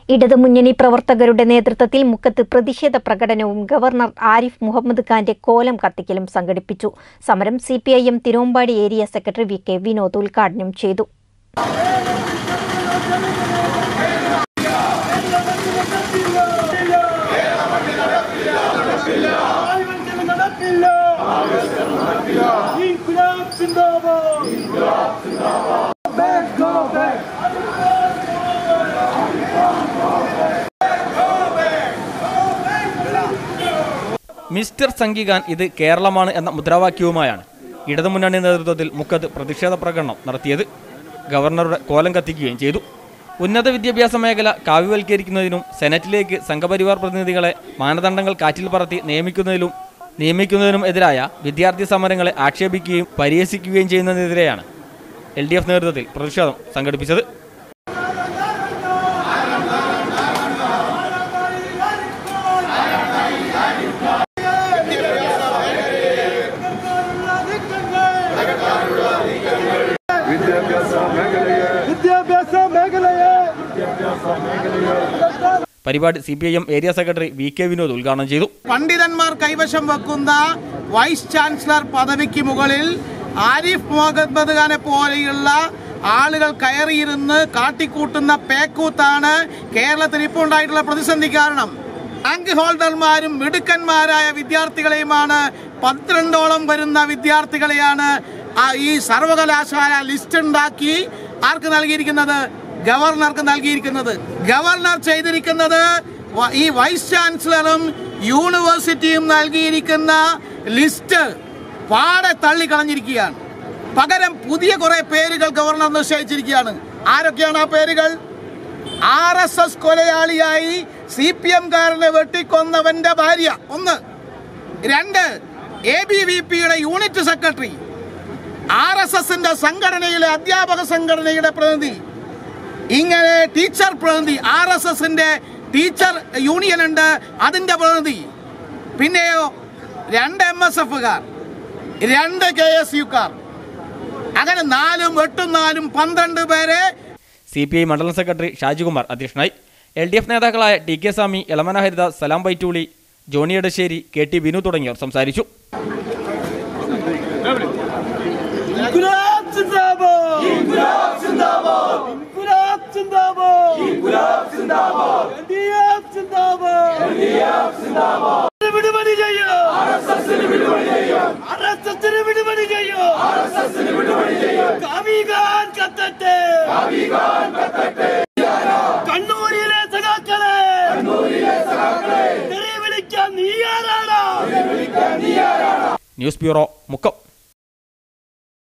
ഇടതുമുന്നണി പ്രവർത്തകരുടെ നേതൃത്വത്തിൽ മുക്കത്ത് പ്രതിഷേധ പ്രകടനവും ഗവർണർ ആരിഫ് മുഹമ്മദ് ഖാന്റെ കോലം കത്തിക്കലും സംഘടിപ്പിച്ചു. സമരം CPIM Thiruvambady area secretary VK Vinod ഉദ്ഘാടനം ചെയ്തു. മിസ്റ്റർ സംഘിഖാൻ ഇത് കേരളമാണ് എന്ന മുദ്രാവാക്യവുമായാണ് ഇടതുമുന്നണി നേതൃത്വത്തിൽ മുക്കത്ത് പ്രതിഷേധ പ്രകടനം നടത്തിയത്. ഗവർണറുടെ കോലം കത്തിക്കുകയും ചെയ്തു. ഉന്നത വിദ്യാഭ്യാസ മേഖല കാവ്യവൽക്കരിക്കുന്നതിനും സെനറ്റിലേക്ക് സംഘപരിവാർ പ്രതിനിധികളെ മാനദണ്ഡങ്ങൾ കാറ്റിൽ പറത്തി നിയമിക്കുന്നതിനും എതിരായ വിദ്യാർത്ഥി സമരങ്ങളെ ആക്ഷേപിക്കുകയും പരിഹസിക്കുകയും ചെയ്യുന്നതിനെതിരെയാണ് LDF നേതൃത്വത്തിൽ പ്രതിഷേധം സംഘടിപ്പിച്ചത്. പരിപാടി CPIM area secretary VK Vinod ഉദ്ഘാടനം ചെയ്തു. പണ്ഡിതന്മാർ കൈവശം വെക്കുന്ന വൈസ് ചാൻസലർ പദവിക്ക് മുകളിൽ ആരിഫ് മുഹമ്മദ് ഖാനെ പോലെയുള്ള ആളുകൾ കയറിയിരുന്ന് കാട്ടിക്കൂട്ടുന്ന പേക്കൂത്താണ് കേരളത്തിൽ ഇപ്പോൾ ഉണ്ടായിട്ടുള്ള പ്രതിസന്ധി കാരണം. റാങ്ക് ഹോൾഡർമാരും മിടുക്കന്മാരായ വിദ്യാർത്ഥികളെയുമാണ് 12ഓളം വരുന്ന വിദ്യാർത്ഥികളെയാണ് ഈ സർവകലാശാല ലിസ്റ്റ് ഉണ്ടാക്കി ആർക്ക് നൽകിയിരിക്കുന്നത്? ഗവർണർക്ക് നൽകിയിരിക്കുന്നത്. ഗവർണർ ചെയ്തിരിക്കുന്നത് ഈ വൈസ് ചാൻസലറും യൂണിവേഴ്സിറ്റിയും നൽകിയിരിക്കുന്ന ലിസ്റ്റ് പാടെ തള്ളിക്കളഞ്ഞിരിക്കുകയാണ്. പകരം പുതിയ കുറെ പേരുകൾ ഗവർണർ നിശ്ചയിച്ചിരിക്കുകയാണ്. ആരൊക്കെയാണ് ആ പേരുകൾ? RSS കൊലയാളിയായി CPM-കാരനെ വെട്ടിക്കൊന്നവന്റെ ഭാര്യ 1, 2 ABVP-യുടെ യൂണിറ്റ് സെക്രട്ടറി, RSS-ന്റെ സംഘടനയിലെ അധ്യാപക സംഘടനയുടെ പ്രതിനിധി, ഇങ്ങനെ ടീച്ചർ പ്രതിനിധി, RSS-ന്റെ ടീച്ചർ യൂണിയൻ ഉണ്ട് അതിന്റെ പ്രതിനിധി, പിന്നെയോ 2 MSF-കാർ, 2 KSU-കാർ, അങ്ങനെ 4 8 4 12 പേരെ. CPI മണ്ഡലം സെക്രട്ടറി ഷാജികുമാർ അധ്യക്ഷനായി. LDF നേതാക്കളായ TK സ്വാമി, എളമന ഹരിദാസ്, സലാം ബൈറ്റൂളി, ജോണി എടശ്ശേരി, KT ബിനു തുടങ്ങിയവർ സംസാരിച്ചു. കണ്ണൂരിലെ സഖാക്കളെ തെറി വിളിക്കാൻ നീ ആരാണ്? News bureau, Mukkam.